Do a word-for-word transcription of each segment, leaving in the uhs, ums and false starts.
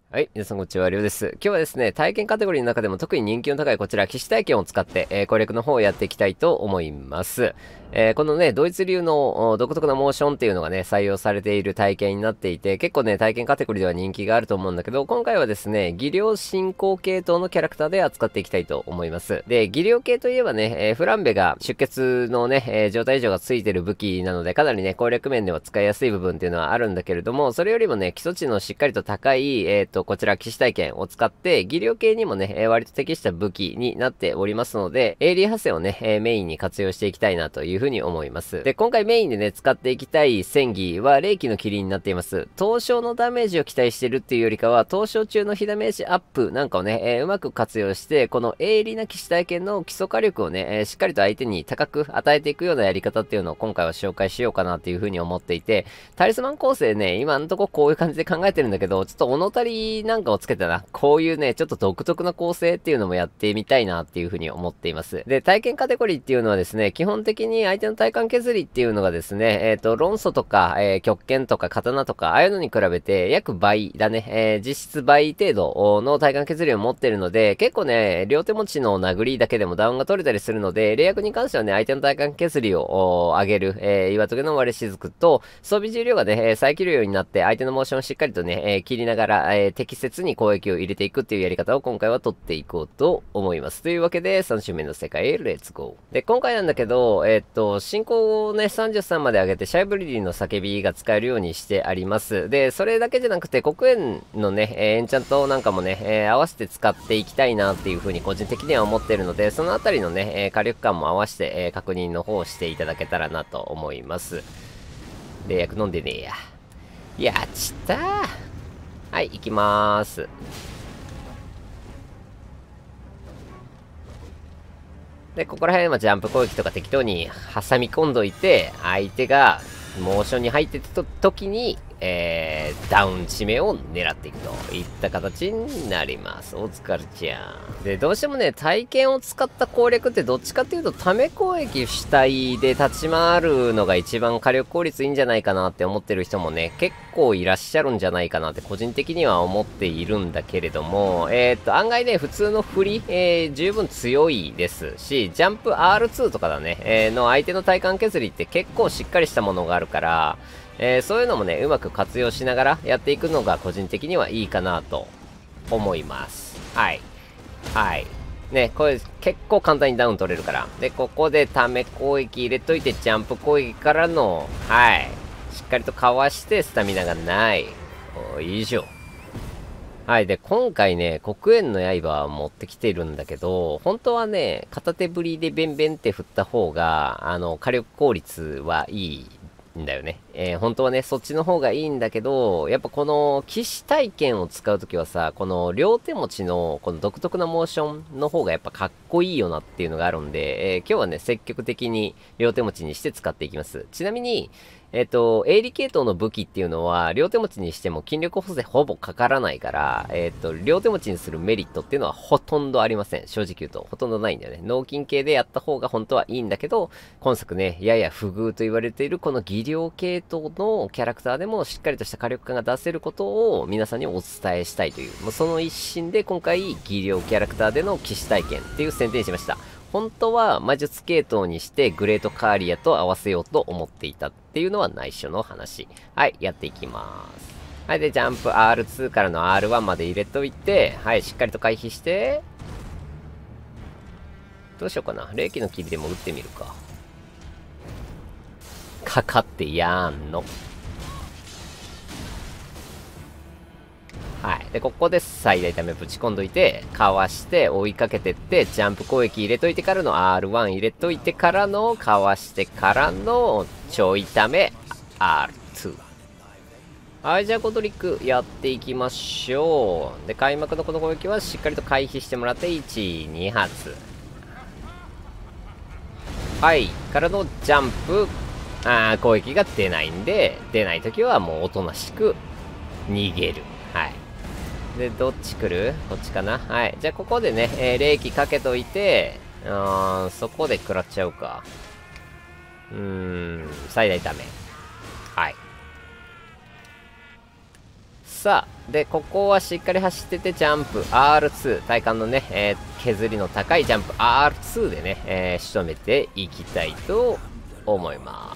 はい。皆さんこんにちは、りょうです。今日はですね、体験カテゴリーの中でも特に人気の高いこちら、騎士体験を使って、えー攻略の方をやっていきたいと思います。えーこのね、ドイツ流のお独特なモーションっていうのがね、採用されている体験になっていて、結構ね、体験カテゴリーでは人気があると思うんだけど、今回はですね、技量進行系統のキャラクターで扱っていきたいと思います。で、技量系といえばね、えーフランベが出血のね、えー状態異常がついてる武器なので、かなりね、攻略面では使いやすい部分っていうのはあるんだけれども、それよりもね、基礎値のしっかりと高い、えっと、こちら、騎士体験を使って、技量系にもね、えー割と適した武器になっておりますので、エイリー派生をね、えーメインに活用していきたいなというふうに思います。で、今回メインでね、使っていきたい戦技は、霊気の霧になっています。凍傷のダメージを期待してるっていうよりかは、凍傷中の火ダメージアップなんかをね、えーうまく活用して、この鋭利な騎士体験の基礎火力をね、えーしっかりと相手に高く与えていくようなやり方っていうのを今回は紹介しようかなっていうふうに思っていて、タリスマン構成ね、今んとここういう感じで考えてるんだけど、ちょっと物足りなんかをつけたな。こういうね、ちょっと独特な構成っていうのもやってみたいなっていうふうに思っています。で、体験カテゴリーっていうのはですね、基本的に相手の体感削りっていうのがですね、えっと、論素とか、えー極拳とか刀とか、ああいうのに比べて約倍だね、えー実質倍程度の体感削りを持ってるので、結構ね、両手持ちの殴りだけでもダウンが取れたりするので、霊薬に関してはね、相手の体感削りを上げる、えー岩棘の割れ雫と、装備重量がね、えー再起量ようになって、相手のモーションをしっかりとね、えー切りながら、えー適切に攻撃を入れていくっていうやり方を今回は取っていこうと思います。というわけで、さん周目の世界へレッツゴー。で、今回なんだけど、えーっと、進行をね、さんじゅうさんまで上げて、シャイブリリーの叫びが使えるようにしてあります。で、それだけじゃなくて、黒煙のね、えーエンチャントなんかもね、えー合わせて使っていきたいなっていう風に個人的には思ってるので、そのあたりのね、えー火力感も合わせて、えー確認の方をしていただけたらなと思います。霊薬飲んでねえや。やっちったー。はい、行きまーす。で、ここら辺はジャンプ攻撃とか適当に挟み込んどいて、相手がモーションに入ってた時に、えー、ダウン締めを狙っていくといった形になります。お疲れちゃん。で、どうしてもね、体験を使った攻略ってどっちかっていうと、ため攻撃主体で立ち回るのが一番火力効率いいんじゃないかなって思ってる人もね、結構いらっしゃるんじゃないかなって個人的には思っているんだけれども、えー、っと、案外ね、普通の振り、えー、十分強いですし、ジャンプ アールツー とかだね、えー、の相手の体感削りって結構しっかりしたものがあるから、えー、そういうのもね、うまく活用しながらやっていくのが個人的にはいいかなと思います。はい。はい。ね、これ結構簡単にダウン取れるから。で、ここでため攻撃入れといて、ジャンプ攻撃からの、はい。しっかりとかわしてスタミナがない。お以上。はい。で、今回ね、黒煙の刃を持ってきてるんだけど、本当はね、片手振りでベンベンって振った方が、あの、火力効率はいいんだよね。えー本当はね、そっちの方がいいんだけど、やっぱこの騎士体験を使うときはさ、この両手持ちのこの独特なモーションの方がやっぱかっこいいよなっていうのがあるんで、えー今日はね、積極的に両手持ちにして使っていきます。ちなみに、えっと、鋭利系統の武器っていうのは、両手持ちにしても筋力補正ほぼかからないから、えっと、両手持ちにするメリットっていうのはほとんどありません。正直言うと、ほとんどないんだよね。脳筋系でやった方が本当はいいんだけど、今作ね、やや不遇と言われているこの技量系統のキャラクターでもしっかりとした火力感が出せることを皆さんにお伝えしたいという、もうその一心で今回、技量キャラクターでの騎士体験っていう選定にしました。本当は魔術系統にしてグレートカーリアと合わせようと思っていたっていうのは内緒の話。はい、やっていきます。はい、で、ジャンプ アールツー からの アールワン まで入れといて、はい、しっかりと回避して、どうしようかな。霊気の霧でも打ってみるか。かかってやーんの。はい。で、ここで最大ダメぶち込んどいて、かわして追いかけてって、ジャンプ攻撃入れといてからの アールワン 入れといてからの、かわしてからの、ちょいため アールツー。はい、じゃあコトリックやっていきましょう。で、開幕のこの攻撃はしっかりと回避してもらって、いち、に発。はい、からのジャンプ、あー攻撃が出ないんで、出ないときはもうおとなしく逃げる。はい。で、どっち来るこっちかなはい。じゃあ、ここでね、えー、冷気かけといて、うーん、そこで食らっちゃうか。うーん、最大ダメ。はい。さあ、 で、ここはしっかり走ってて、ジャンプ アールツー、体幹のね、えー、削りの高いジャンプ アールツー でね、えー、仕留めていきたいと思います。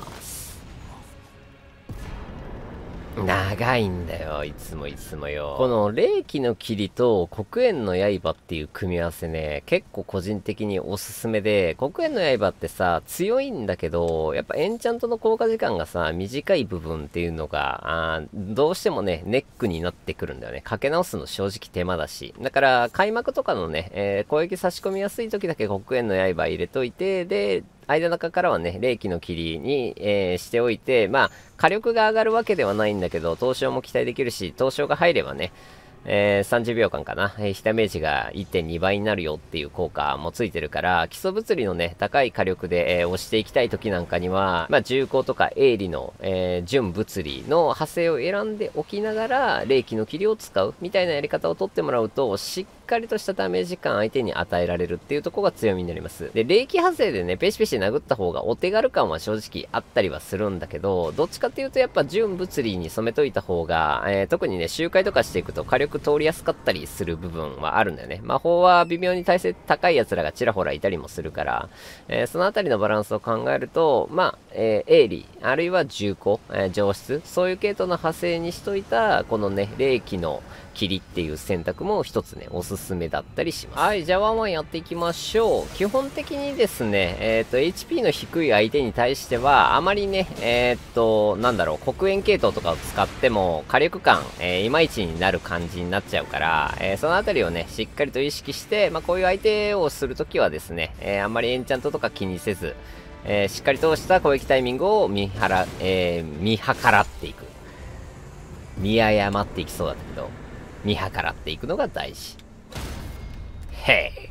長いんだよ、いつもいつもよ。この霊気の霧と黒煙の刃っていう組み合わせね、結構個人的におすすめで、黒煙の刃ってさ、強いんだけど、やっぱエンチャントの効果時間がさ、短い部分っていうのが、あどうしてもね、ネックになってくるんだよね。かけ直すの正直手間だし。だから、開幕とかのね、えー、攻撃差し込みやすい時だけ黒煙の刃入れといて、で、間中からはね、霊気の霧に、えー、しておいて、まあ、火力が上がるわけではないんだけど、凍傷も期待できるし、凍傷が入ればね、えー、さんじゅうびょうかんかな、えー、ヒダメージが いってんに 倍になるよっていう効果もついてるから、基礎物理のね、高い火力で、えー、押していきたい時なんかには、まあ、重工とか鋭利の、えー、純物理の派生を選んでおきながら、霊気の霧を使うみたいなやり方を取ってもらうと、しっかりとしたダメージ感相手に与えられるっていうところが強みになります。で、霊気派生でね、ペシペシ殴った方がお手軽感は正直あったりはするんだけど、どっちかっていうとやっぱ純物理に染めといた方が、えー、特にね、周回とかしていくと火力通りやすかったりする部分はあるんだよね。魔法は微妙に耐性高い奴らがちらほらいたりもするから、えー、そのあたりのバランスを考えると、まあ、えー、鋭利、あるいは重工、えー、上質、そういう系統の派生にしといた、このね、霊気の霧っていう選択も一つね、おすすめだったりします。はい、じゃあワンワンやっていきましょう。基本的にですね、えっと、エイチピー の低い相手に対しては、あまりね、えっと、なんだろう、黒煙系統とかを使っても、火力感、えー、いまいちになる感じになっちゃうから、えー、そのあたりをね、しっかりと意識して、まあ、こういう相手をするときはですね、えー、あんまりエンチャントとか気にせず、えー、しっかりとした攻撃タイミングを見はら、えー、見計らっていく。見誤っていきそうだったけど、見計らっていくのが大事。へい。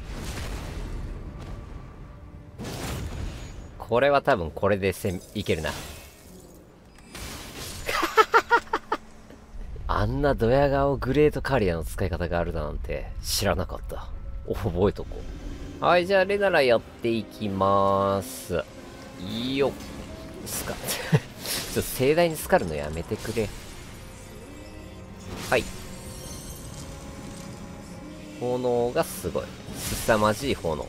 これは多分これでせいけるな。あんなドヤ顔グレートカリアの使い方があるだなんて知らなかった。覚えとこう。はい、じゃあレナラやっていきまーす。いいよ。スカ。ちょっと盛大にスカるのやめてくれ。はい。炎がすごい。凄まじい炎。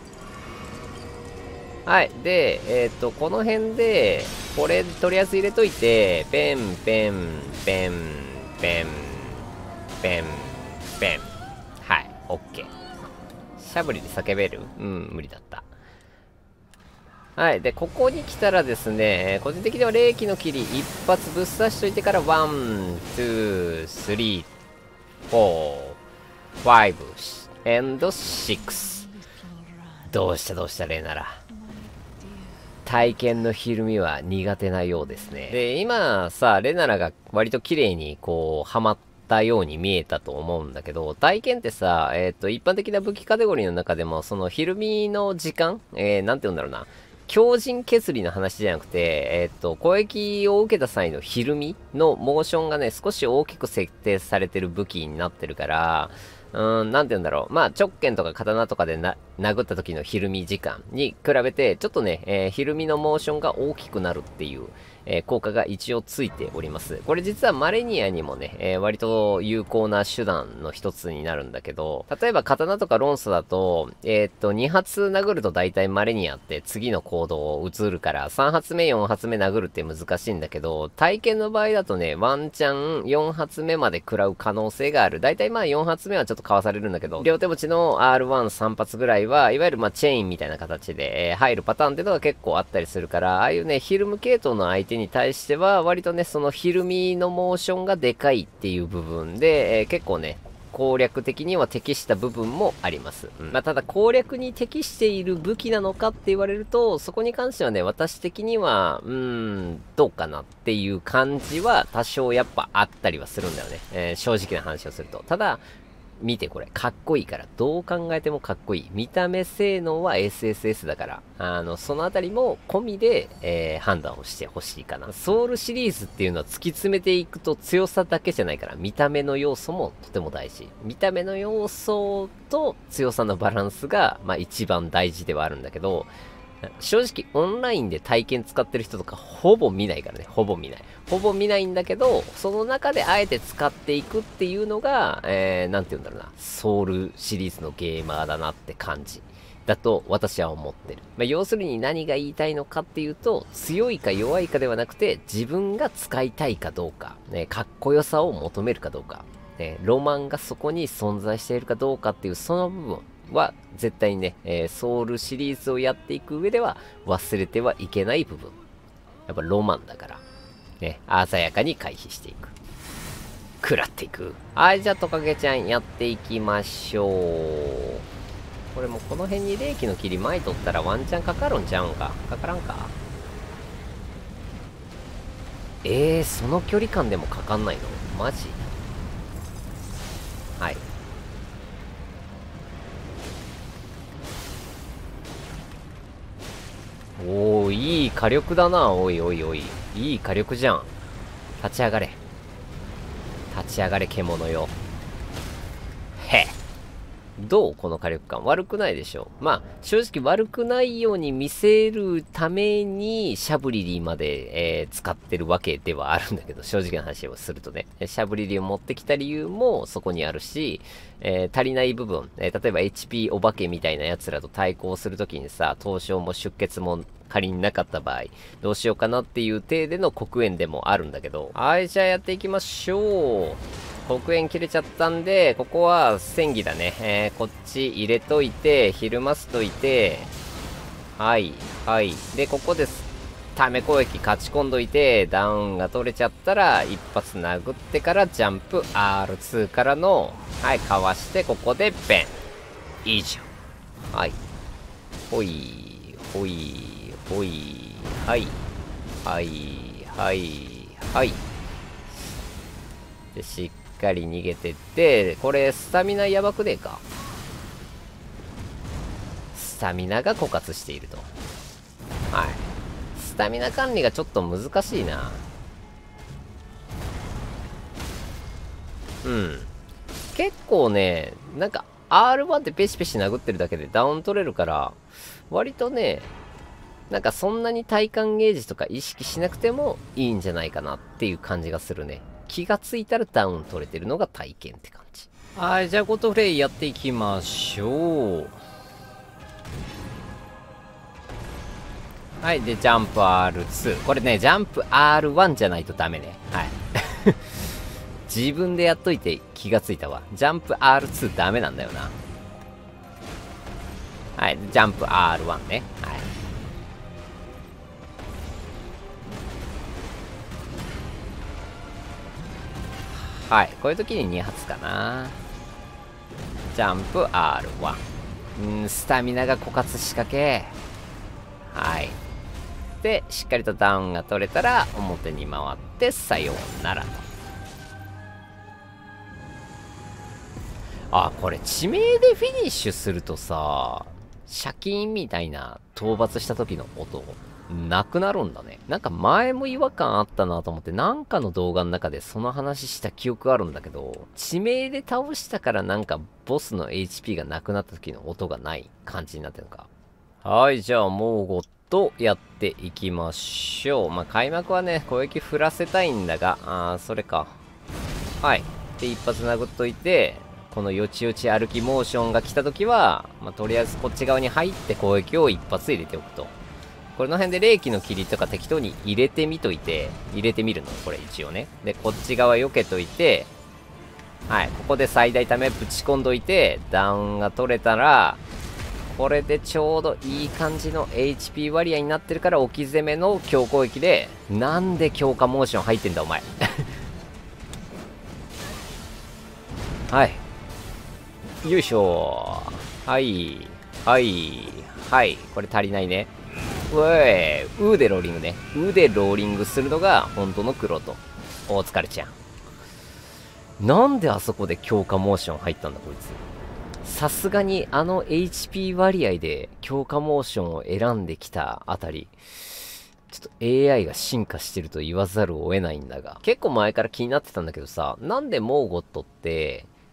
はい。で、えっと、この辺で、これ、とりあえず入れといて、ペン、ペン、ペン、ペン、ペン、ペン。はい。オッケー。しゃぶりで叫べる？うん、無理だった。はい。で、ここに来たらですね、個人的には霊気の霧一発ぶっ刺しといてから、ワン、ツー、スリー、フォー、ファイブ、エンドシックス。どうしたどうしたレイなら。体験のひるみは苦手なようですね。で、今さ、レナラが割と綺麗にこう、はまったように見えたと思うんだけど、体験ってさ、えっと、一般的な武器カテゴリーの中でも、そのひるみの時間、えー、なんて言うんだろうな。強靭削りの話じゃなくて、えっと、攻撃を受けた際のひるみのモーションがね、少し大きく設定されてる武器になってるから、うーん、なんて言うんだろう。まあ、直剣とか刀とかでな、殴った時のひるみ時間に比べて、ちょっとね、えー、ひるみのモーションが大きくなるっていう、えー、効果が一応ついております。これ実はマレニアにもね、えー、割と有効な手段の一つになるんだけど、例えば刀とかロンソだと、えー、っと、に発殴ると大体マレニアって次の行動を移るから、さん発目、よん発目殴るって難しいんだけど、体験の場合だとね、ワンチャンよん発目まで食らう可能性がある。大体まあよん発目はちょっとかわされるんだけど、両手持ちの アールワンさん 発ぐらいは、いわゆるまあチェーンみたいな形で、えー、入るパターンっていうのが結構あったりするから、ああいうね、ヒルム系統の相手に対しては、割とね、そのヒルミのモーションがでかいっていう部分で、えー、結構ね、攻略的には適した部分もあります。うん、まあ、ただ攻略に適している武器なのかって言われると、そこに関してはね、私的には、うーん、どうかなっていう感じは多少やっぱあったりはするんだよね。えー、正直な話をすると。ただ、見てこれ、かっこいいから。どう考えてもかっこいい。見た目性能は エスエスエス だから。あの、そのあたりも込みで、えー、判断をしてほしいかな。ソウルシリーズっていうのは突き詰めていくと強さだけじゃないから、見た目の要素もとても大事。見た目の要素と強さのバランスが、まあ一番大事ではあるんだけど、 正直オンラインで体験使ってる人とかほぼ見ないからね。ほぼ見ない。ほぼ見ないんだけど、その中であえて使っていくっていうのが、えー、なんて言うんだろうな。ソウルシリーズのゲーマーだなって感じ。だと私は思ってる。まあ、要するに何が言いたいのかっていうと、強いか弱いかではなくて、自分が使いたいかどうか、ね、かっこよさを求めるかどうか、ね、ロマンがそこに存在しているかどうかっていうその部分は絶対にね、えー、ソウルシリーズをやっていく上では忘れてはいけない部分。やっぱロマンだから、ね、鮮やかに回避していく。食らっていく。はい、じゃあトカゲちゃんやっていきましょう。これもこの辺に霊気の霧前取ったらワンチャンかかるんちゃうんか。かからんか。えー、その距離感でもかかんないのマジ。はい。おー、いい火力だな。おいおいおい。いい火力じゃん。立ち上がれ。立ち上がれ、獣よ。へっ。どうこの火力感。悪くないでしょう。まあ、正直悪くないように見せるために、シャブリリーまで、えー、使ってるわけではあるんだけど、正直な話をするとね。シャブリリーを持ってきた理由もそこにあるし、えー、足りない部分、えー、例えば エイチピー お化けみたいなやつらと対抗するときにさ、凍傷も出血も仮になかった場合、どうしようかなっていう体での黒煙でもあるんだけど。はい、じゃあやっていきましょう。黒煙切れちゃったんで、ここは戦技だね。えー、こっち入れといて、ひるませといて、はい、はい。で、ここです。ため攻撃勝ち込んどいて、ダウンが取れちゃったら、一発殴ってからジャンプ アールツー からの、はい、かわして、ここでペン。以上。はい。ほい、ほい、ほい、はい。はい、はい、はい。で、しっしっかり逃げてって、これスタミナやばくねえか。スタミナが枯渇していると。はい。スタミナ管理がちょっと難しいな。うん。結構ね、なんか アールワン ってペシペシ殴ってるだけでダウン取れるから、割とね、なんかそんなに体感ゲージとか意識しなくてもいいんじゃないかなっていう感じがするね。気がついたらダウン取れてるのが体験って感じ。はい、じゃあゴトフレイやっていきましょう。はい、で、ジャンプ アールツー。これね、ジャンプ アールワン じゃないとダメね。はい。自分でやっといて気がついたわ。ジャンプ アールツー ダメなんだよな。はい、ジャンプ アールワン ね。はい。はい。こういう時にに発かな。ジャンプ アールワン。んー、スタミナが枯渇しかけ。はい。で、しっかりとダウンが取れたら、表に回って、さようならと。あ、これ、地名でフィニッシュするとさ、シャキーンみたいな討伐した時の音、なくなるんだね。なんか前も違和感あったなと思って、なんかの動画の中でその話した記憶あるんだけど、地名で倒したからなんかボスの エイチピー がなくなった時の音がない感じになってるのか。はい、じゃあモーゴットやっていきましょう。まあ、開幕はね、攻撃振らせたいんだが、あー、それか。はい。で、一発殴っといて、このよちよち歩きモーションが来た時は、まあ、とりあえずこっち側に入って攻撃を一発入れておくと。これの辺で霊気の霧とか適当に入れてみといて、入れてみるの。これ一応ね。で、こっち側避けといて、はい。ここで最大ためぶち込んどいて、ダウンが取れたら、これでちょうどいい感じの エイチピー 割合になってるから置き攻めの強攻撃で、なんで強化モーション入ってんだお前。はい。よいしょ。はい。はい。はい。これ足りないね。うえー、うーでローリングね。うでローリングするのが本当の黒と。お疲れちゃん。なんであそこで強化モーション入ったんだこいつ。さすがにあの エイチピー 割合で強化モーションを選んできたあたり、ちょっと エーアイ が進化してると言わざるを得ないんだが、結構前から気になってたんだけどさ、なんでモーゴットって、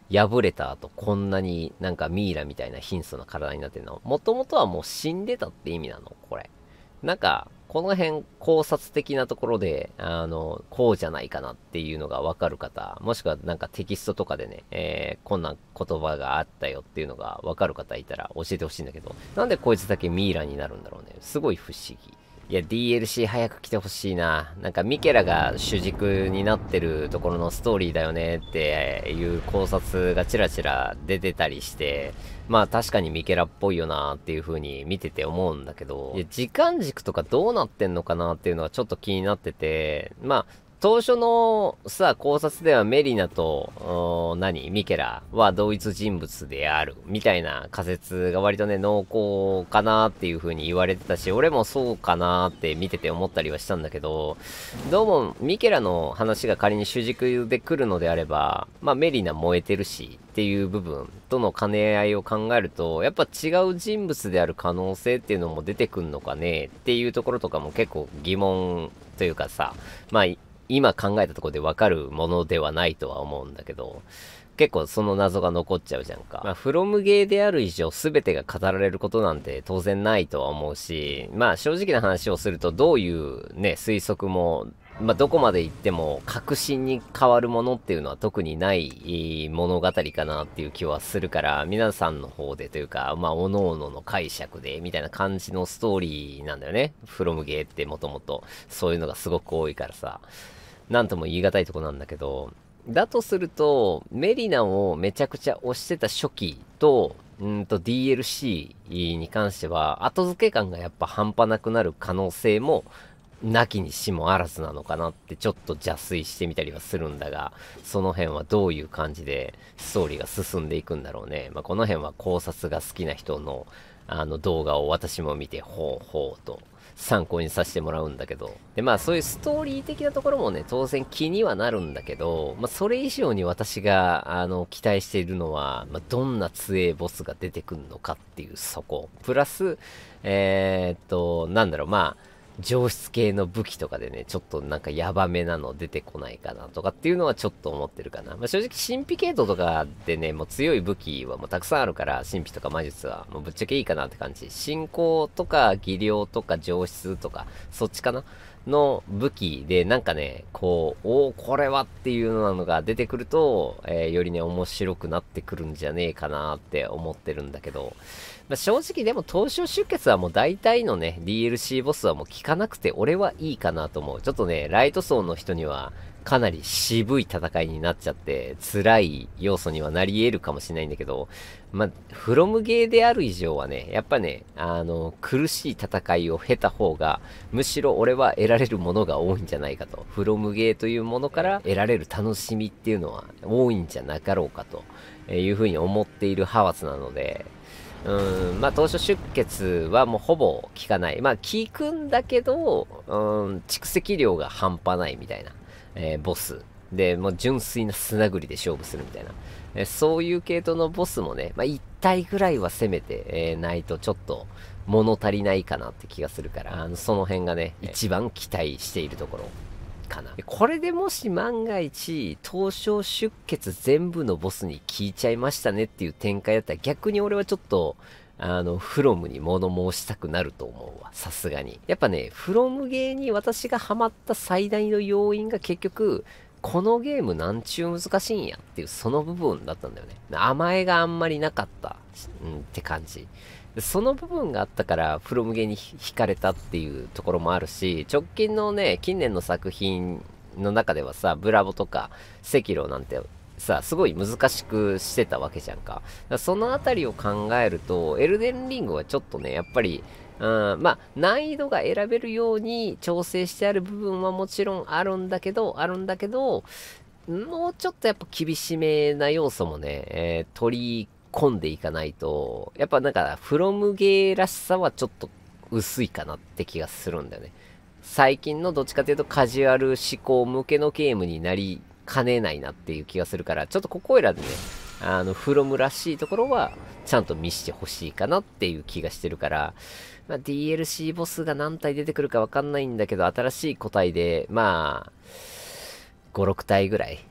破れた後こんなになんかミイラみたいな貧相な体になってるの？もともとはもう死んでたって意味なのこれ？なんか、この辺考察的なところで、あの、こうじゃないかなっていうのがわかる方、もしくはなんかテキストとかでね、えー、こんな言葉があったよっていうのがわかる方いたら教えてほしいんだけど、なんでこいつだけミイラになるんだろうね。すごい不思議。いや、ディーエルシー 早く来てほしいな。なんかミケラが主軸になってるところのストーリーだよねっていう考察がちらちら出てたりして、まあ確かにミケラっぽいよなっていう風に見てて思うんだけど、いや時間軸とかどうなってんのかなっていうのはちょっと気になってて、まあ当初のさ、考察ではメリナと、何ミケラは同一人物である。みたいな仮説が割とね、濃厚かなっていう風に言われてたし、俺もそうかなって見てて思ったりはしたんだけど、どうもミケラの話が仮に主軸で来るのであれば、まあメリナ燃えてるしっていう部分との兼ね合いを考えると、やっぱ違う人物である可能性っていうのも出てくんのかねっていうところとかも結構疑問というかさ、まあ今考えたところでわかるものではないとは思うんだけど、結構その謎が残っちゃうじゃんか。まあ、フロムゲーである以上全てが語られることなんて当然ないとは思うし、まあ正直な話をするとどういうね、推測も、まあどこまで行っても確信に変わるものっていうのは特にない物語かなっていう気はするから、皆さんの方でというか、まあ各々の解釈でみたいな感じのストーリーなんだよね。フロムゲーってもともとそういうのがすごく多いからさ。なんとも言い難いとこなんだけど、だとすると、メリナをめちゃくちゃ推してた初期と、うんと ディーエルシー に関しては、後付け感がやっぱ半端なくなる可能性も、なきにしもあらずなのかなってちょっと邪推してみたりはするんだが、その辺はどういう感じでストーリーが進んでいくんだろうね。まあ、この辺は考察が好きな人のあの動画を私も見て、ほうほうと参考にさせてもらうんだけど。で、まあそういうストーリー的なところもね、当然気にはなるんだけど、まあそれ以上に私が、あの、期待しているのは、まあどんな強えボスが出てくるのかっていうそこ。プラス、えー、っと、なんだろう、まあ、上質系の武器とかでね、ちょっとなんかヤバめなの出てこないかなとかっていうのはちょっと思ってるかな。まあ、正直神秘系統とかでね、もう強い武器はもうたくさんあるから、神秘とか魔術はもうぶっちゃけいいかなって感じ。信仰とか技量とか上質とか、そっちかなの武器でなんかね、こう、おーこれはっていうのが出てくると、えー、よりね、面白くなってくるんじゃねえかなって思ってるんだけど、まあ、正直でも東証出血はもう大体のね、ディーエルシー ボスはもう効かなくて俺はいいかなと思う。ちょっとね、ライト層の人にはかなり渋い戦いになっちゃって辛い要素にはなり得るかもしれないんだけど、まあ、フロムゲーである以上はね、やっぱね、あの、苦しい戦いを経た方が、むしろ俺は得られるものが多いんじゃないかと。フロムゲーというものから得られる楽しみっていうのは多いんじゃなかろうかというふうに思っている派閥なので、うん、まあ、当初出血はもうほぼ効かない。まあ、効くんだけど、うん、蓄積量が半端ないみたいな、えー、ボス。で、もう純粋な砂繰りで勝負するみたいな。えー、そういう系統のボスもね、まあ、いち体ぐらいは攻めて、えー、ないとちょっと物足りないかなって気がするから、あのその辺がね、一番期待しているところ。かな。これでもし万が一、東証出血全部のボスに聞いちゃいましたねっていう展開だったら逆に俺はちょっと、あの、フロムに物申したくなると思うわ。さすがに。やっぱね、フロムゲーに私がハマった最大の要因が結局、このゲームなんちゅう難しいんやっていうその部分だったんだよね。甘えがあんまりなかった、うん、って感じ。その部分があったから、フロムゲーに惹かれたっていうところもあるし、直近のね、近年の作品の中ではさ、ブラボとか、赤狼なんてさ、すごい難しくしてたわけじゃんか。かそのあたりを考えると、エルデンリングはちょっとね、やっぱり、うん、まあ、難易度が選べるように調整してある部分はもちろんあるんだけど、あるんだけど、もうちょっとやっぱ厳しめな要素もね、えー、取り込んでいかないと、やっぱなんか、フロムゲーらしさはちょっと薄いかなって気がするんだよね。最近のどっちかというとカジュアル思考向けのゲームになりかねないなっていう気がするから、ちょっとここいらでね、あの、フロムらしいところは、ちゃんと見してほしいかなっていう気がしてるから、まあ、ディーエルシー ボスが何体出てくるかわかんないんだけど、新しい個体で、まあ、ご、ろく体ぐらい、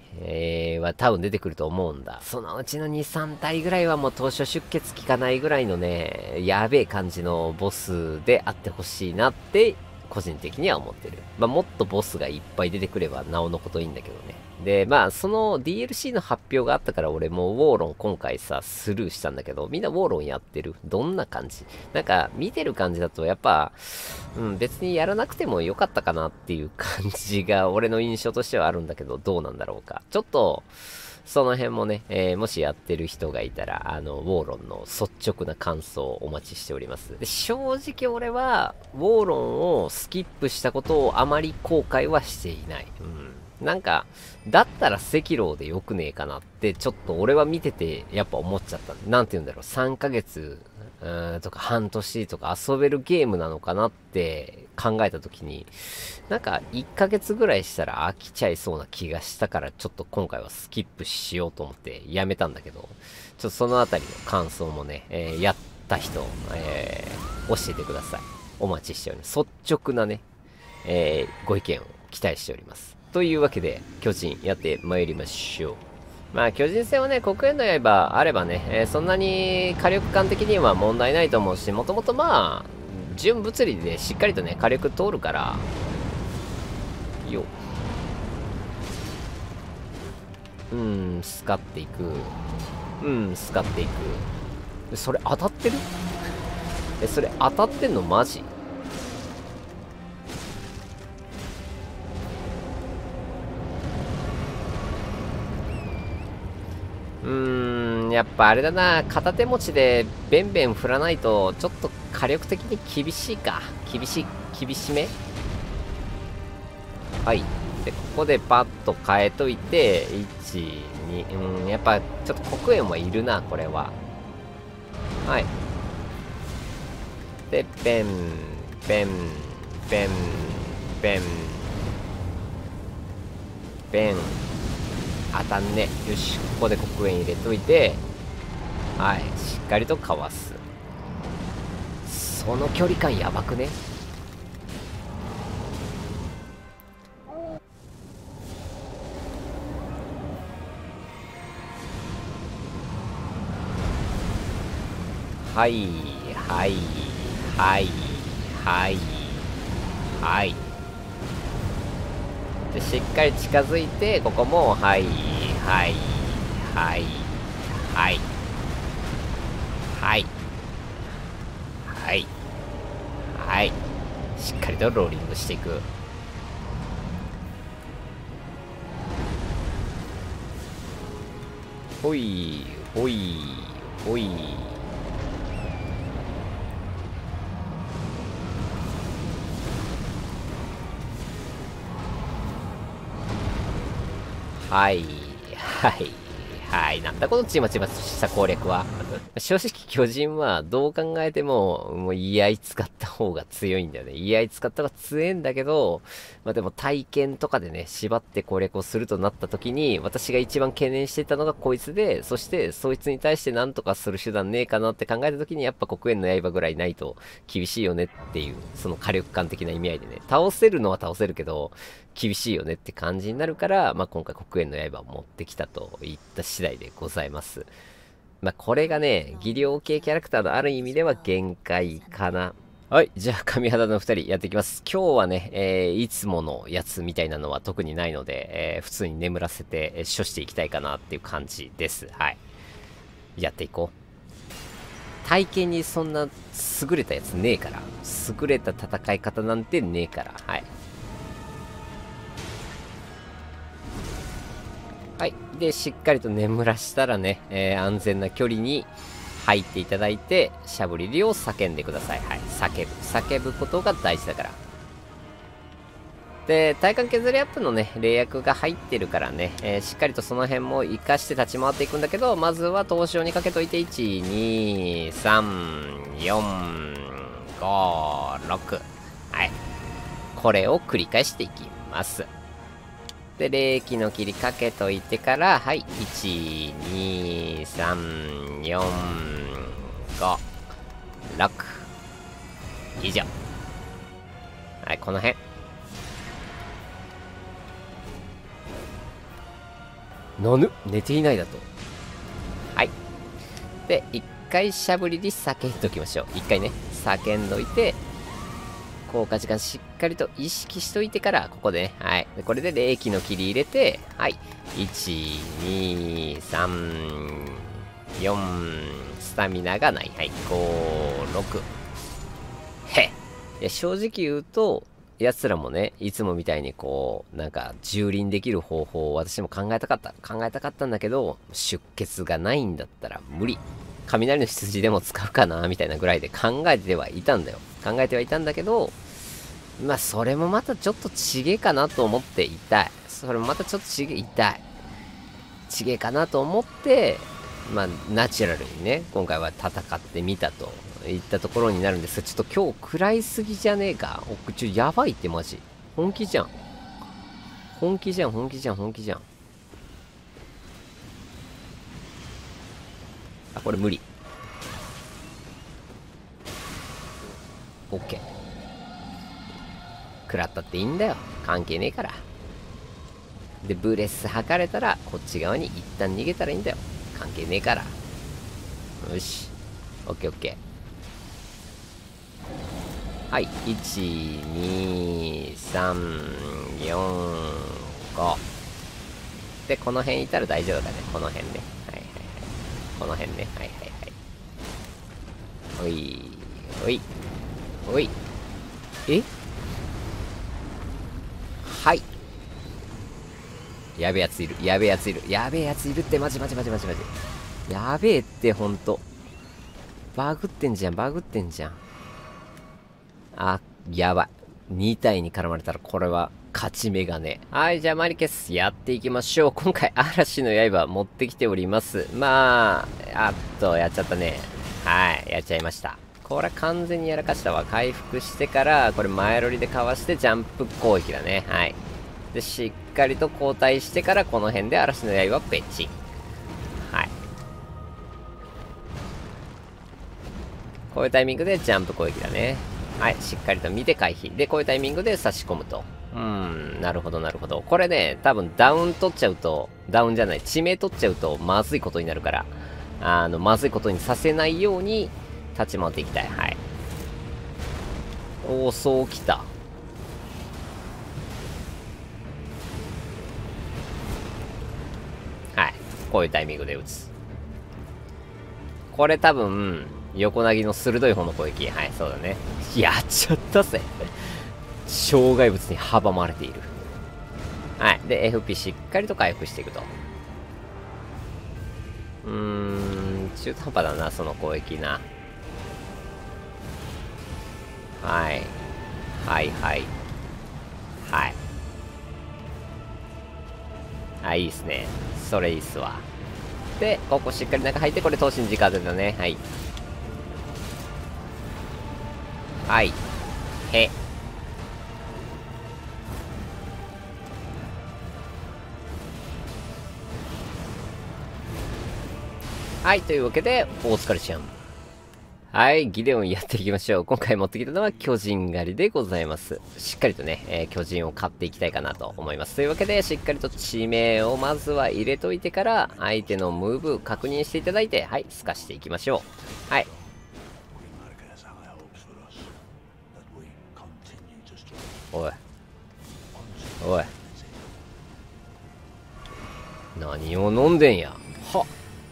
えー、は多分出てくると思うんだ。そのうちのに、さん体ぐらいはもう当初出血効かないぐらいのね、やべえ感じのボスであってほしいなって、個人的には思ってる。まあ、もっとボスがいっぱい出てくればなおのこといいんだけどね。で、まあ、その ディーエルシー の発表があったから俺もウォーロン今回さ、スルーしたんだけど、みんなウォーロンやってる？どんな感じ？なんか、見てる感じだとやっぱ、うん、別にやらなくてもよかったかなっていう感じが俺の印象としてはあるんだけど、どうなんだろうか。ちょっと、その辺もね、えー、もしやってる人がいたら、あの、ウォーロンの率直な感想をお待ちしております。で、正直俺は、ウォーロンをスキップしたことをあまり後悔はしていない。うん。なんか、だったら赤狼でよくねえかなって、ちょっと俺は見てて、やっぱ思っちゃった。なんて言うんだろう、さんかげつ、うーんとか半年とか遊べるゲームなのかなって考えたときに、なんかいっかげつぐらいしたら飽きちゃいそうな気がしたから、ちょっと今回はスキップしようと思ってやめたんだけど、ちょっとそのあたりの感想もね、えー、やった人、えー、教えてください。お待ちしております。率直なね、えー、ご意見を期待しております。というわけで、巨人やって参りましょう。まあ、巨人戦はね、黒煙の刃あればね、えー、そんなに火力感的には問題ないと思うし、もともとまあ、純物理でしっかりとね、火力通るから、ようん、スカっていく。うん、スカっていく。それ当たってる？え、それ当たってんのマジ？うーん、やっぱあれだな、片手持ちでベンベン振らないと、ちょっと火力的に厳しいか。厳しい、厳しめ？はい。で、ここでパッと変えといて、いち、に、うん、やっぱちょっと黒煙はいるな、これは。はい。で、ペン、ペン、ペン、ペン、ペン。当たんね。よし、ここで黒煙入れといて、はい、しっかりとかわす。その距離感やばくね？はいはいはいはいはいで、しっかり近づいて、ここもはいはいはいはいはいはいはいしっかりとローリングしていく。ほいほいほい。はいはいはいなんだこのちまちました攻略は。正直巨人はどう考えても、もう居合使った方が強いんだよね。居合使った方が強いんだけど、まあでも体験とかでね、縛って攻略をするとなった時に、私が一番懸念してたのがこいつで、そしてそいつに対して何とかする手段ねえかなって考えた時に、やっぱ黒煙の刃ぐらいないと厳しいよねっていう、その火力感的な意味合いでね、倒せるのは倒せるけど、厳しいよねって感じになるから、まあ今回黒煙の刃を持ってきたといった次第でございます。まあ、これがね、技量系キャラクターのある意味では限界かな。はい。じゃあ、神肌のふたりやっていきます。今日はね、えー、いつものやつみたいなのは特にないので、えー、普通に眠らせて、えー、処していきたいかなっていう感じです。はい。やっていこう。体験にそんな優れたやつねえから。優れた戦い方なんてねえから。はい。はい。で、しっかりと眠らしたらね、えー、安全な距離に入っていただいて、しゃぶりりを叫んでください。はい。叫ぶ。叫ぶことが大事だから。で、体感削りアップのね、霊薬が入ってるからね、えー、しっかりとその辺も活かして立ち回っていくんだけど、まずは投資用にかけといて、いち、に、さん、よん、ご、ろく。はい。これを繰り返していきます。で、霊気の切りかけといてから、はい、いち、に、さん、よん、ご、ろく。以上。はい、この辺。 なぬ寝ていないだと。はい。で、一回しゃぶりに叫んどきましょう。一回ね、叫んどいて、効果時間しっかりと意識しといてから、ここでね、はい。でこれで冷気の切り入れて、はい。いち、に、さん、よん、スタミナがない。はい。ご、ろく。へいや、正直言うと、奴らもね、いつもみたいにこう、なんか、蹂躙できる方法を私も考えたかった。考えたかったんだけど、出血がないんだったら無理。雷の羊でも使うかなみたいなぐらいで考えてはいたんだよ。考えてはいたんだけど、まあ、それもまたちょっとちげえかなと思っていたい。それもまたちょっとちげえ、痛い。ちげえかなと思って、まあ、ナチュラルにね、今回は戦ってみたといったところになるんですが、ちょっと今日食らいすぎじゃねえか。お、ちょ、やばいってマジ。本気じゃん。本気じゃん、本気じゃん、本気じゃん。あ、これ無理。オッケー。食らったっていいんだよ。関係ねえから。で、ブレス測れたら、こっち側に一旦逃げたらいいんだよ。関係ねえから。よし。オッケーオッケー。はい。いち、に、さん、よん、ご。で、この辺いたら大丈夫だね。この辺ね。はいはいはい。この辺ね。はいはいはい。おい、おい、おい。えはい。やべえやついる。やべえやついる。やべえやついるって、マジマジマジマジマジ。やべえって、ほんと。バグってんじゃん、バグってんじゃん。あ、やばい。に体に絡まれたら、これは、勝ち目がね。はい、じゃあマリケス、やっていきましょう。今回、嵐の刃持ってきております。まあ、あっと、やっちゃったね。はい、やっちゃいました。これ完全にやらかしたわ。回復してから、これ前乗りでかわしてジャンプ攻撃だね。はい。で、しっかりと交代してから、この辺で嵐の刃ペチン。はい。こういうタイミングでジャンプ攻撃だね。はい。しっかりと見て回避。で、こういうタイミングで差し込むと。うーん、なるほど、なるほど。これね、多分ダウン取っちゃうと、ダウンじゃない、致命取っちゃうと、まずいことになるから、あの、まずいことにさせないように、立ち回っていきたい。はい。おー、そうきた。はい。こういうタイミングで撃つ。これ多分、横投げの鋭い方の攻撃。はい、そうだね。やっちゃったぜ。障害物に阻まれている。はい。で、エフピー しっかりと回復していくと。うーん、中途半端だな、その攻撃な。はい。はいはい。はい。あ、いいっすね。それいいっすわ。で、ここしっかり中入って、これ、闘神時間だね。はい。はい。へ。はい、というわけで、お疲れちゃん。はい、ギデオンやっていきましょう。今回持ってきたのは巨人狩りでございます。しっかりとね、えー、巨人を買っていきたいかなと思います。というわけで、しっかりと地名をまずは入れといてから、相手のムーブ確認していただいて、はい、透かしていきましょう。はい。おい。おい。何を飲んでんや。はっ。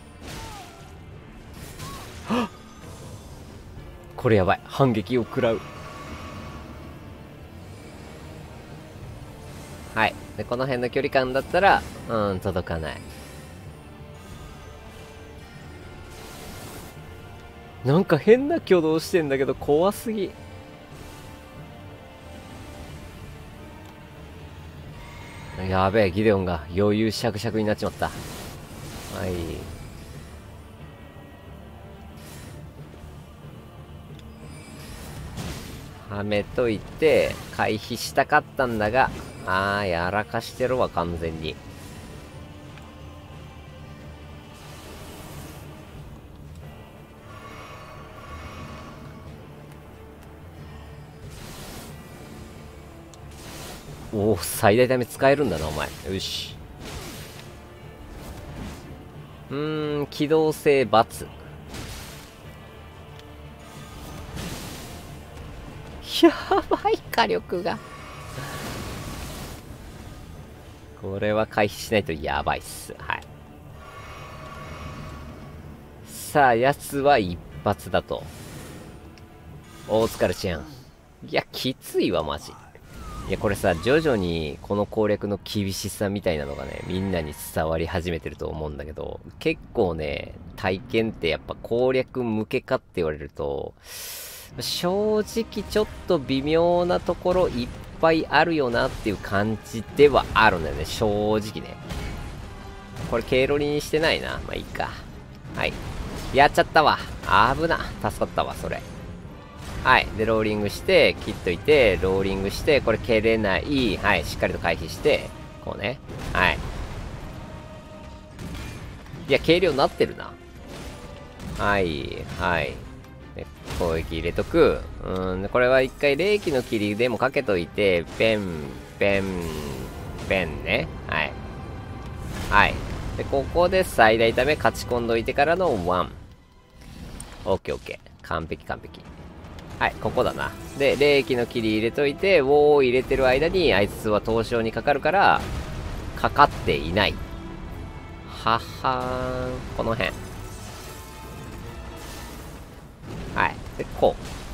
はっ。これやばい。反撃を食らう。はい。で、この辺の距離感だったら、うん、届かない。なんか変な挙動してんだけど、怖すぎ。やべえ、ギデオンが余裕しゃくしゃくになっちまった。はい。はめといて、回避したかったんだが、あー、やらかしてるわ、完全に。おお、最大ダメ使えるんだな、お前。よし。 ーん、機動性×。やばい、火力が。これは回避しないとやばいっす。はい。さあ、やつは一発だと。大疲れちゃん。いや、きついわ、マジ。いや、これさ、徐々にこの攻略の厳しさみたいなのがね、みんなに伝わり始めてると思うんだけど、結構ね、体験ってやっぱ攻略向けかって言われると、正直ちょっと微妙なところいっぱいあるよなっていう感じではあるんだよね、正直ね。これ、経路にしてないな。まあいいか。はい。やっちゃったわ。危な。助かったわ、それ。はい。で、ローリングして、切っといて、ローリングして、これ蹴れない。はい。しっかりと回避して、こうね。はい。いや、軽量になってるな。はい。はい。で、攻撃入れとく。うん、これは一回霊気の切りでもかけといて、ペン、ペン、ペンね。はい。はい。で、ここで最大ため勝ち込んどいてからのワン。オッケーオッケー。完璧完璧。はい、ここだな。で、霊気の切り入れといて、ウォーを入れてる間に、あいつは凍傷にかかるから、かかっていない。はっはーん。この辺。はい。で、こ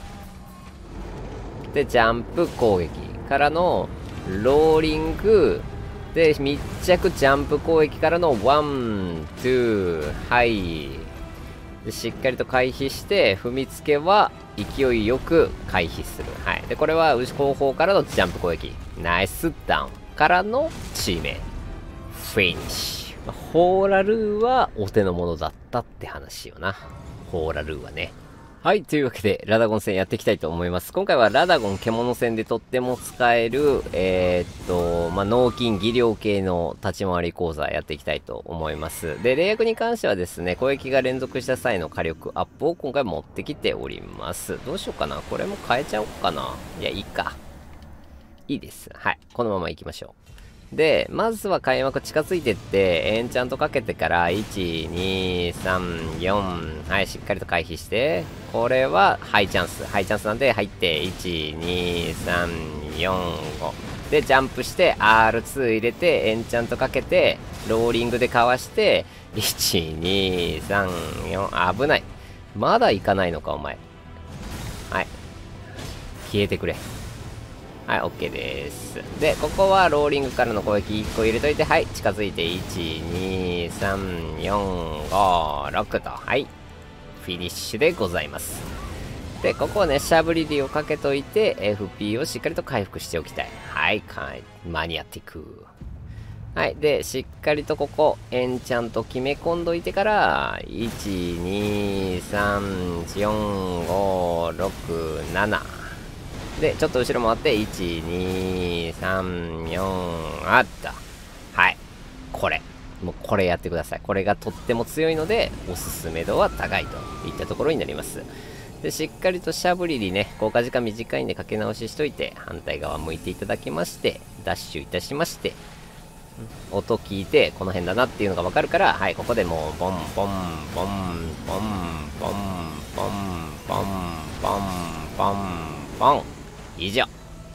う。で、ジャンプ攻撃からの、ローリング。で、密着ジャンプ攻撃からのワン、ツー、はい。で、しっかりと回避して、踏みつけは勢いよく回避する。はい。で、これは後方からのジャンプ攻撃。ナイスダウンからのチーメン。フィニッシュ。ホーラルーはお手の物だったって話よな。ホーラルーはね。はい。というわけで、ラダゴン戦やっていきたいと思います。今回はラダゴン獣戦でとっても使える、えー、っと、まあ、脳筋技量系の立ち回り講座やっていきたいと思います。で、霊薬に関してはですね、攻撃が連続した際の火力アップを今回持ってきております。どうしようかな。これも変えちゃおうかな。いや、いいか。いいです。はい。このまま行きましょう。で、まずは開幕近づいてって、エンチャントかけてから、いち、に、さん、よん、はい、しっかりと回避して、これはハイチャンス。ハイチャンスなんで入って、いち、に、さん、よん、ご。で、ジャンプして、アールツー 入れて、エンチャントかけて、ローリングでかわして、いち、に、さん、よん、危ない。まだ行かないのか、お前。はい。消えてくれ。はい、OK です。で、ここはローリングからの攻撃いっこ入れといて、はい、近づいて、いち、に、さん、よん、ご、ろくと、はい、フィニッシュでございます。で、ここはね、しゃぶりりをかけといて、エフピー をしっかりと回復しておきたい。はい、かい、間に合っていく。はい、で、しっかりとここ、エンチャント決め込んどいてから、いち、に、さん、よん、ご、ろく、なな。で、ちょっと後ろ回って、いち、に、さん、よん、あった。はい。これ。もうこれやってください。これがとっても強いので、おすすめ度は高いといったところになります。で、しっかりとしゃぶりりね、効果時間短いんでかけ直ししといて、反対側向いていただきまして、ダッシュいたしまして、音聞いて、この辺だなっていうのがわかるから、はい、ここでもう、ボン、ボン、ボン、ボン、ボン、ボン、ボン、ボン、ボン、ボン、ボン。以上。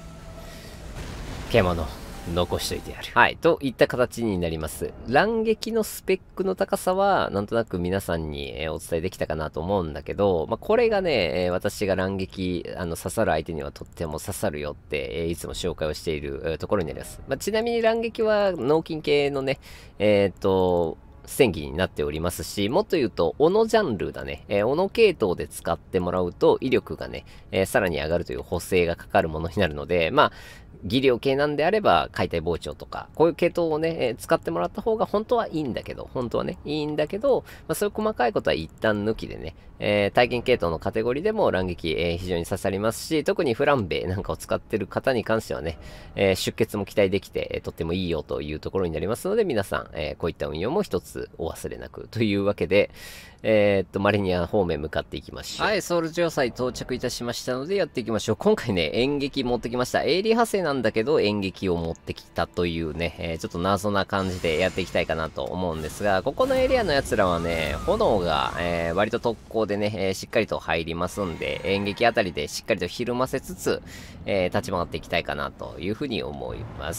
獣、残しといてやる。はい。といった形になります。乱撃のスペックの高さは、なんとなく皆さんに、えー、お伝えできたかなと思うんだけど、まあ、これがね、えー、私が乱撃、あの、刺さる相手にはとっても刺さるよって、えー、いつも紹介をしている、えー、ところになります。まあ、ちなみに乱撃は、脳筋系のね、えっと、戦技になっておりますし、もっと言うと、斧ジャンルだね。えー、斧系統で使ってもらうと、威力がね、えー、さらに上がるという補正がかかるものになるので、まあ、技量系なんであれば、解体包丁とか、こういう系統をね、えー、使ってもらった方が本当はいいんだけど、本当はね、いいんだけど、まあ、そういう細かいことは一旦抜きでね、えー、体験系統のカテゴリーでも乱撃、えー、非常に刺さりますし、特にフランベなんかを使ってる方に関してはね、えー、出血も期待できて、えー、とってもいいよというところになりますので、皆さん、えー、こういった運用も一つお忘れなくというわけで、 えー、っと、マリニア方面向かっていきましょう。はい、ソウル城塞到着いたしましたのでやっていきましょう。今回ね、演劇持ってきました。エイリー派生なんだけど演劇を持ってきたというね、えー、ちょっと謎な感じでやっていきたいかなと思うんですが、ここのエリアのやつらはね、炎が、えー、割と特攻でね、えー、しっかりと入りますんで、演劇あたりでしっかりとひるませつつ、えー、立ち回っていきたいかなというふうに思います。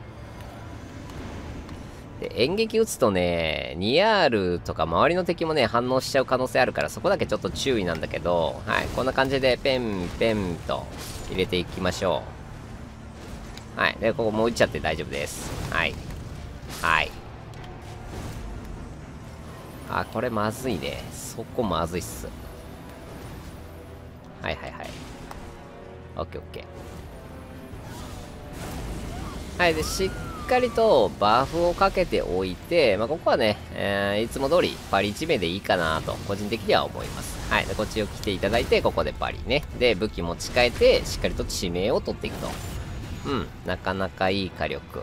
で、演劇打つとね、にアール とか周りの敵もね、反応しちゃう可能性あるから、そこだけちょっと注意なんだけど、はい、こんな感じでペンペンと入れていきましょう。はい、で、ここもう打っちゃって大丈夫です。はい。はい。あ、これまずいね。そこまずいっす。はいはいはい。オッケーオッケー。はい、で、しっしっかりとバフをかけておいて、まあ、ここはね、えー、いつも通りパリいち名でいいかなと、個人的には思います。はい。で、こっちを来ていただいて、ここでパリね。で、武器持ち替えて、しっかりと地名を取っていくと。うん。なかなかいい火力。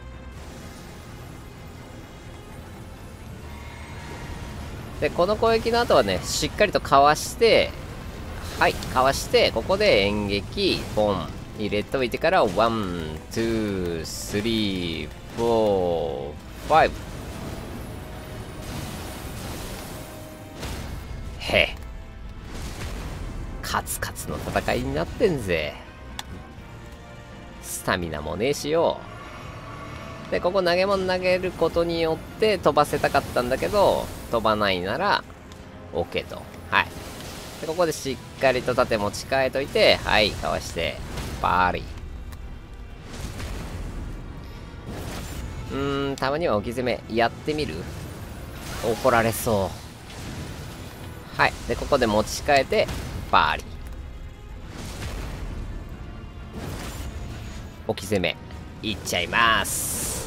で、この攻撃の後はね、しっかりとかわして、はい。かわして、ここで演劇、ボン。入れといてから、ワン、ツー、スリー、フォー、ファイブ。へえ。カツカツの戦いになってんぜ。スタミナもねえしよう。で、ここ投げ物投げることによって飛ばせたかったんだけど、飛ばないなら、OK と。はい。で、ここでしっかりと盾持ち替えといて、はい、かわして。パーリうーん、たまには置き攻めやってみる？怒られそう。はい。で、ここで持ち替えて、パーリ置き攻め、いっちゃいます。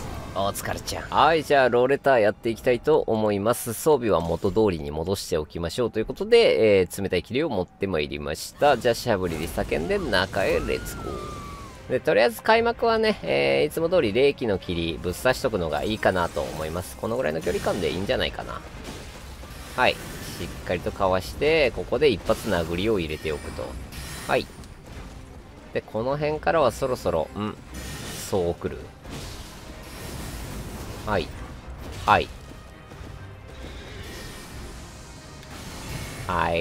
お疲れちゃん。はい、じゃあ、ローレターやっていきたいと思います。装備は元通りに戻しておきましょうということで、えー、冷たい霧を持ってまいりました。じゃあ、しゃぶりで叫んで中へレッツゴー。で、とりあえず開幕はね、えー、いつも通り霊気の霧ぶっ刺しとくのがいいかなと思います。このぐらいの距離感でいいんじゃないかな。はい。しっかりとかわして、ここで一発殴りを入れておくと。はい。で、この辺からはそろそろ、んそう来る。はい。はい。はい。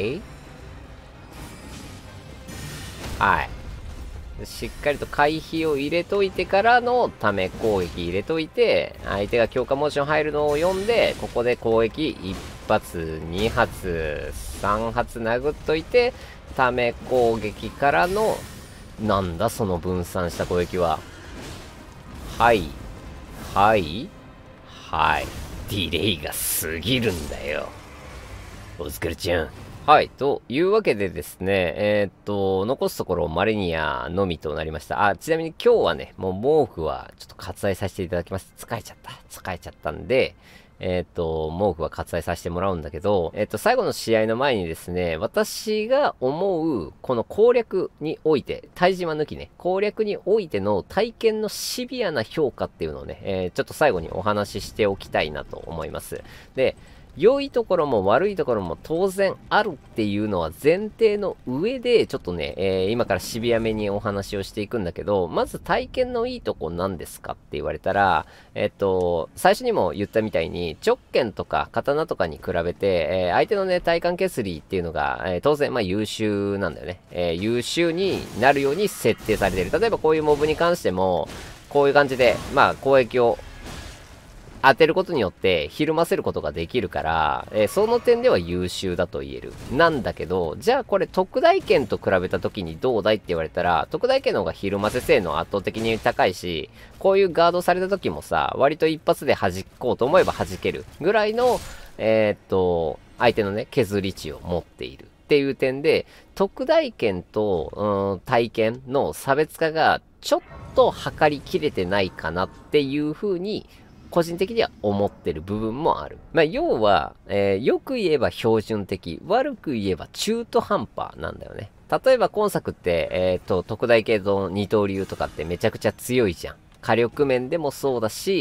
はい。しっかりと回避を入れといてからのため攻撃入れといて、相手が強化モーション入るのを読んで、ここで攻撃いっ発、に発、さん発殴っといて、ため攻撃からの、なんだその分散した攻撃は。はい。はい。はい。ディレイが過ぎるんだよ。お疲れちゃん。はい。というわけでですね、えー、っと、残すところマリニアのみとなりました。あ、ちなみに今日はね、もう毛布はちょっと割愛させていただきます。疲れちゃった。疲れちゃったんで、えー、っと、毛布は割愛させてもらうんだけど、えー、っと、最後の試合の前にですね、私が思う、この攻略において、対島抜きね、攻略においての体験のシビアな評価っていうのをね、えー、ちょっと最後にお話ししておきたいなと思います。で、良いところも悪いところも当然あるっていうのは前提の上で、ちょっとね、えー、今からシビアめにお話をしていくんだけど、まず体験のいいとこ何ですかって言われたら、えっと、最初にも言ったみたいに、直剣とか刀とかに比べて、えー、相手のね、体感削りっていうのが、えー、当然、まあ優秀なんだよね。えー、優秀になるように設定されている。例えばこういうモブに関しても、こういう感じで、まあ攻撃を当てることによってひるませることができるから、えー、その点では優秀だと言える。なんだけど、じゃあこれ特大剣と比べた時にどうだいって言われたら、特大剣の方がひるませ性能圧倒的に高いし、こういうガードされた時もさ、割と一発で弾こうと思えば弾けるぐらいの、えー、っと、相手のね、削り値を持っている。っていう点で、特大剣と、うん、体剣の差別化がちょっと測りきれてないかなっていう風に、個人的には思ってる部分もある。まあ、要は、えー、よく言えば標準的、悪く言えば中途半端なんだよね。例えば今作って、えっと、特大系の二刀流とかってめちゃくちゃ強いじゃん。火力面でもそうだし、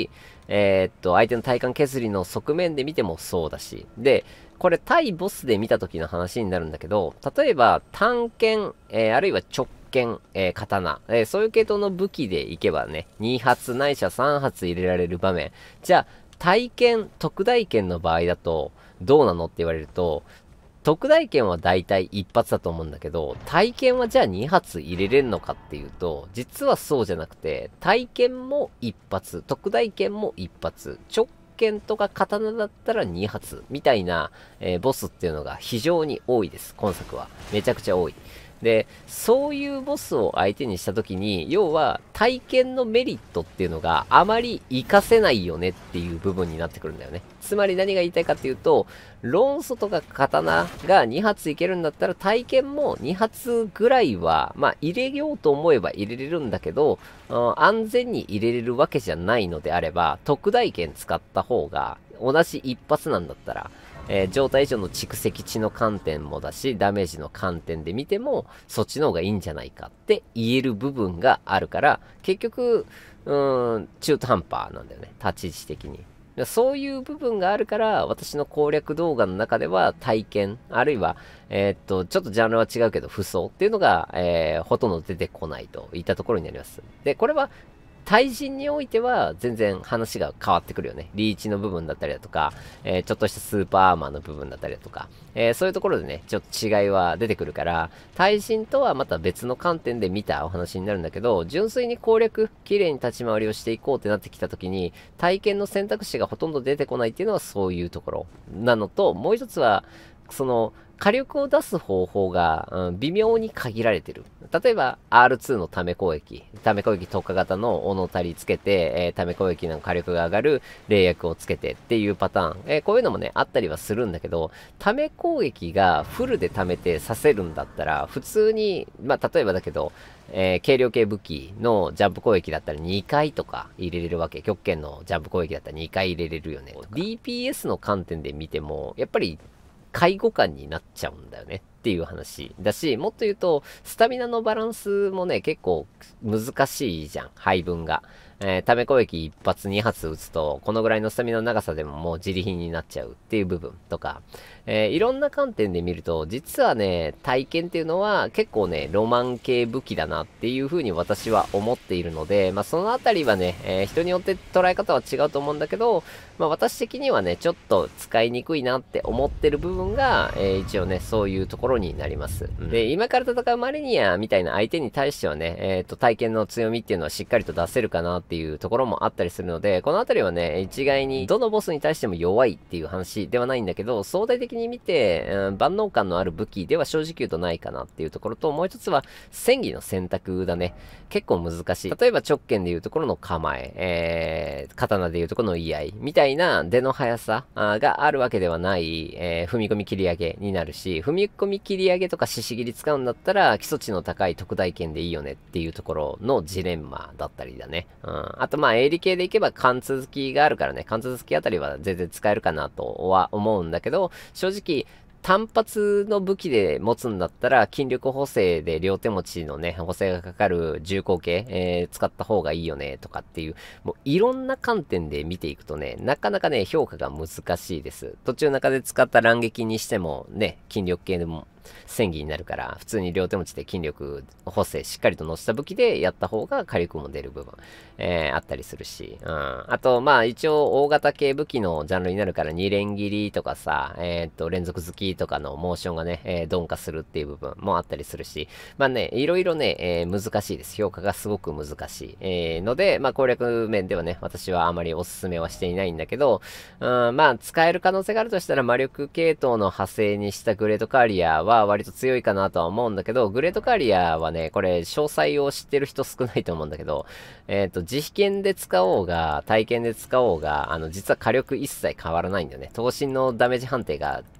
えーっと、相手の体感削りの側面で見てもそうだし。で、これ対ボスで見た時の話になるんだけど、例えば短剣、えー、あるいは直剣、えー、刀、えー、そういう系統の武器でいけばね、に発ないしはさん発入れられる場面。じゃあ、体剣、特大剣の場合だと、どうなのって言われると、特大剣は大体一発だと思うんだけど、体剣はじゃあに発入れれんのかっていうと、実はそうじゃなくて、体剣も一発、特大剣も一発、直剣とか刀だったらに発みたいな、えーボスっていうのが非常に多いです。今作は。めちゃくちゃ多い。で、そういうボスを相手にしたときに、要は体験のメリットっていうのがあまり活かせないよねっていう部分になってくるんだよね。つまり何が言いたいかっていうと、論争とか刀がに発いけるんだったら体験もに発ぐらいは、まあ入れようと思えば入れれるんだけど、うん安全に入れれるわけじゃないのであれば、特大剣使った方が同じ一発なんだったら、えー状態上の蓄積値の観点もだし、ダメージの観点で見ても、そっちの方がいいんじゃないかって言える部分があるから、結局、うーん、中途半端なんだよね。立ち位置的に。そういう部分があるから、私の攻略動画の中では体験、あるいは、えーっと、ちょっとジャンルは違うけど、不装っていうのが、えーほとんど出てこないといったところになります。で、これは、対人においては全然話が変わってくるよね。リーチの部分だったりだとか、えーちょっとしたスーパーアーマーの部分だったりだとか、えーそういうところでね、ちょっと違いは出てくるから、対人とはまた別の観点で見たお話になるんだけど、純粋に攻略、綺麗に立ち回りをしていこうってなってきた時に、体験の選択肢がほとんど出てこないっていうのはそういうところなのと、もう一つは、その、火力を出す方法が、うん、微妙に限られてる。例えば アールツー のため攻撃、ため攻撃特化型の斧足りつけて、えー、ため攻撃の火力が上がる霊薬をつけてっていうパターン。えーこういうのもね、あったりはするんだけど、ため攻撃がフルで溜めて刺せるんだったら、普通に、まあ、例えばだけど、えー軽量系武器のジャンプ攻撃だったらにかいとか入れれるわけ。極限のジャンプ攻撃だったらにかい入れれるよね。ディーピーエス の観点で見ても、やっぱり介護官になっちゃうんだよねっていう話だし、もっと言うと、スタミナのバランスもね、結構難しいじゃん、配分が。えー、ため攻撃一発二発撃つと、このぐらいのスタミナの長さでももう自利品になっちゃうっていう部分とか、えーいろんな観点で見ると、実はね、体験っていうのは結構ね、ロマン系武器だなっていう風に私は思っているので、まあそのあたりはね、えー人によって捉え方は違うと思うんだけど、まあ私的にはね、ちょっと使いにくいなって思ってる部分が、えー一応ね、そういうところになります。で、今から戦うマリニアみたいな相手に対してはね、えっと、体験の強みっていうのはしっかりと出せるかなっていうところもあったりするので、このあたりはね、一概にどのボスに対しても弱いっていう話ではないんだけど、相対的に見て、うん、万能感のある武器では正直言うとないかなっていうところと、もう一つは戦技の選択だね。結構難しい。例えば直剣でいうところの構え、えー、刀でいうところの居合みたいな出の速さあーがあるわけではない、えー踏み込み切り上げになるし、踏み込み切り上げとか獅子切り使うんだったら基礎値の高い特大剣でいいよねっていうところのジレンマだったりだね。うん。あとまあ営利系でいけば貫通付きがあるからね、貫通付きあたりは全然使えるかなとは思うんだけど、正直、単発の武器で持つんだったら、筋力補正で両手持ちのね、補正がかかる重工系、えー使った方がいいよね、とかっていう、もういろんな観点で見ていくとね、なかなかね、評価が難しいです。途中中で使った乱撃にしても、ね、筋力系でも、戦技になるから、普通に両手持ちで筋力補正しっかりと乗せた武器でやった方が火力も出る部分、えーあったりするし、うん。あと、まあ一応大型系武器のジャンルになるからに連切りとかさ、えーっと、連続突きとかのモーションがね、えー鈍化するっていう部分もあったりするし、まあね、いろいろね、えー難しいです。評価がすごく難しい。えーので、まあ攻略面ではね、私はあまりおすすめはしていないんだけど、うん、まあ使える可能性があるとしたら魔力系統の派生にしたグレートカーリアは割と強いかなとは思うんだけど、グレートカーリアはね、これ詳細を知ってる人少ないと思うんだけど、えっと、自費剣で使おうが、体験で使おうが、あの、実は火力一切変わらないんだよね。闘神のダメージ判定が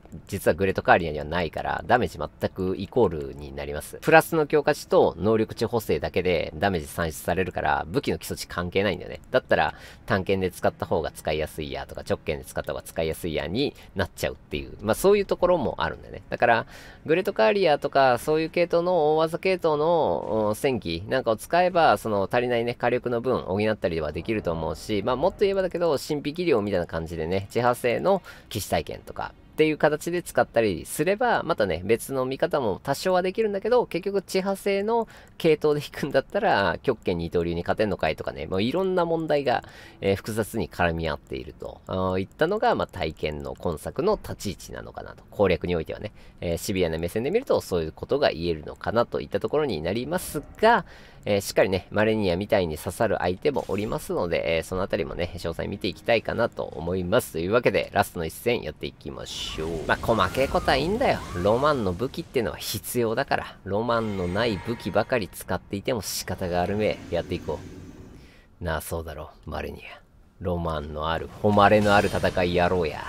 実はグレートカーリアにはないから、ダメージ全くイコールになります。プラスの強化値と能力値補正だけでダメージ算出されるから、武器の基礎値関係ないんだよね。だったら、単剣で使った方が使いやすいやとか、直剣で使った方が使いやすいやになっちゃうっていう、まあそういうところもあるんだよね。だから、グレートカーリアとか、そういう系統の大技系統の戦技なんかを使えば、その足りないね、火力の分補ったりはできると思うし、まあもっと言えばだけど、神秘技量みたいな感じでね、地派生の騎士体験とか、っていう形で使ったりすれば、またね、別の見方も多少はできるんだけど、結局地派生の系統で引くんだったら、極拳二刀流に勝てんのかいとかね、もういろんな問題が、えー、複雑に絡み合っているといったのが、まあ、体験の今作の立ち位置なのかなと。攻略においてはね、えー、シビアな目線で見ると、そういうことが言えるのかなといったところになりますが、えー、しっかりね、マレニアみたいに刺さる相手もおりますので、えー、そのあたりもね、詳細見ていきたいかなと思います。というわけで、ラストの一戦やっていきましょう。まあ、細けいことはいいんだよ。ロマンの武器っていうのは必要だから、ロマンのない武器ばかり使っていても仕方があるめ、やっていこう。なあ、そうだろう、マレニア。ロマンのある、誉れのある戦いやろうや。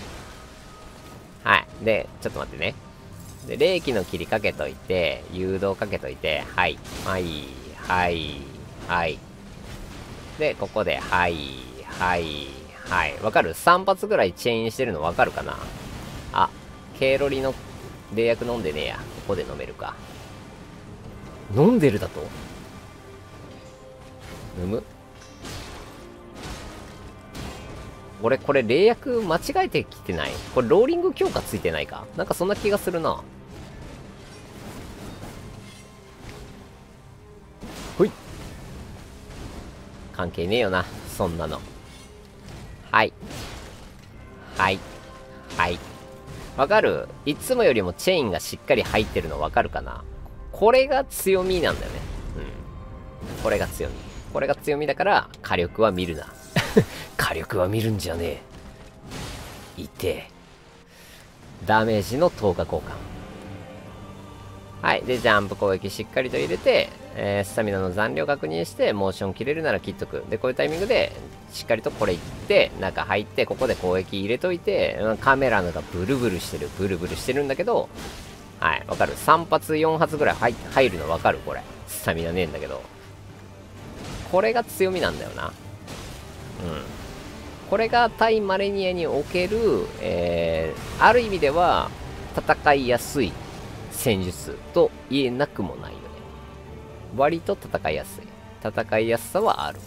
はい。で、ちょっと待ってね。で、霊気の切りかけといて、誘導かけといて、はい、はい、はい、はい。で、ここで、はい、はい、はい。わかる？ さん 発ぐらいチェインしてるのわかるかな？あ、ケイロリの霊薬飲んでねえや。ここで飲めるか。飲んでるだと？飲む？俺、これ霊薬間違えてきてない？これローリング強化ついてないか？なんかそんな気がするな。ほい。関係ねえよな、そんなの。はい。はい。はい。わかる？いつもよりもチェインがしっかり入ってるのわかるかな？これが強みなんだよね。うん。これが強み。これが強みだから、火力は見るな。火力は見るんじゃねえ。いて。ダメージの投下交換。はい。で、ジャンプ攻撃しっかりと入れて、えー、スタミナの残量確認して、モーション切れるなら切っとく。で、こういうタイミングで、しっかりとこれいって、中入って、ここで攻撃入れといて、カメラのがブルブルしてる。ブルブルしてるんだけど、はい。わかる？ さん 発、よん発ぐらい入入るのわかる？これ。スタミナねえんだけど。これが強みなんだよな。うん。これが対マレニアにおける、えー、ある意味では、戦いやすい戦術と言えなくもないよね。割と戦いやすい。戦いやすさはある。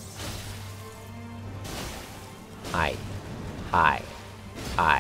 はい。はい。はい。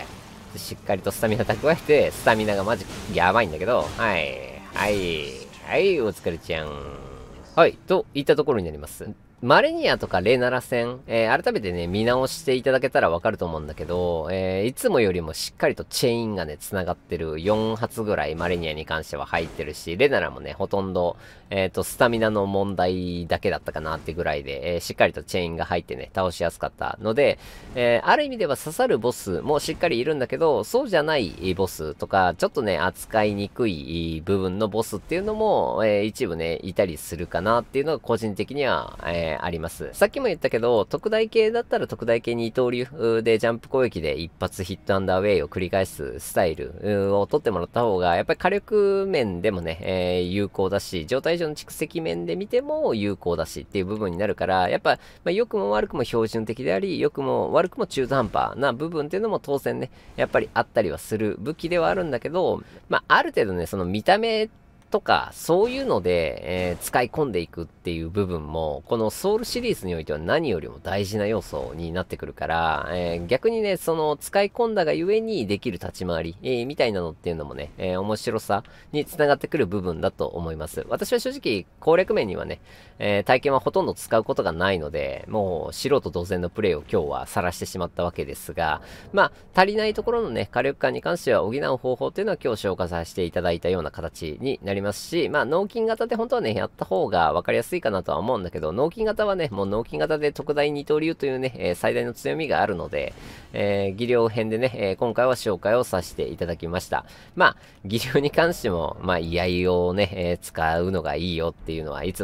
しっかりとスタミナ蓄えて、スタミナがマジやばいんだけど、はい。はい。はい、お疲れちゃん。はい。といったところになります。マレニアとかレナラ戦、えー、改めてね、見直していただけたらわかると思うんだけど、えー、いつもよりもしっかりとチェインがね、繋がってる。よん発ぐらいマレニアに関しては入ってるし、レナラもね、ほとんど、えっと、スタミナの問題だけだったかなってぐらいで、えー、しっかりとチェインが入ってね、倒しやすかったので、えー、ある意味では刺さるボスもしっかりいるんだけど、そうじゃないボスとか、ちょっとね、扱いにくい部分のボスっていうのも、えー、一部ね、いたりするかなっていうのが個人的には、えーあります。さっきも言ったけど、特大系だったら特大系二刀流でジャンプ攻撃で一発ヒットアンダーウェイを繰り返すスタイルを取ってもらった方が、やっぱり火力面でもね、えー、有効だし、状態上の蓄積面で見ても有効だしっていう部分になるから、やっぱ、まあ、良くも悪くも標準的であり、良くも悪くも中途半端な部分っていうのも当然ね、やっぱりあったりはする武器ではあるんだけど、まあ、ある程度ね、その見た目とか、そういうので、えー、使い込んでいくっていう部分も、このソウルシリーズにおいては何よりも大事な要素になってくるから、えー、逆にね、その使い込んだがゆえにできる立ち回り、えー、みたいなのっていうのもね、えー、面白さにつながってくる部分だと思います。私は正直、攻略面にはね、えー、体験はほとんど使うことがないので、もう素人同然のプレイを今日は晒してしまったわけですが、まあ、足りないところのね、火力感に関しては補う方法っていうのは今日紹介させていただいたような形になりますし、まあ、納金型で本当はね、やった方が分かりやすいかなとは思うんだけど、納金型はね、もう納金型で特大二刀流というね、えー、最大の強みがあるので、えー、技量編でね、えー、今回は紹介をさせていただきました。まあ、技量に関しても、まあ、居合をね、えー、使うのがいいよっていうのはいつも言って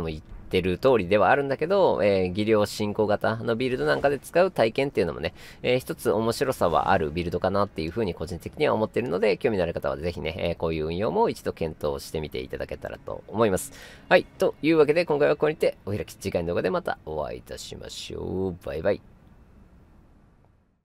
ってる通りではあるんだけど、えー、技量進行型のビルドなんかで使う体験っていうのもね、えー、一つ面白さはあるビルドかなっていうふうに個人的には思ってるので、興味のある方はぜひね、えー、こういう運用も一度検討してみていただけたらと思います。はい。というわけで今回はここにてお開き、次回の動画でまたお会いいたしましょう。バイバイ。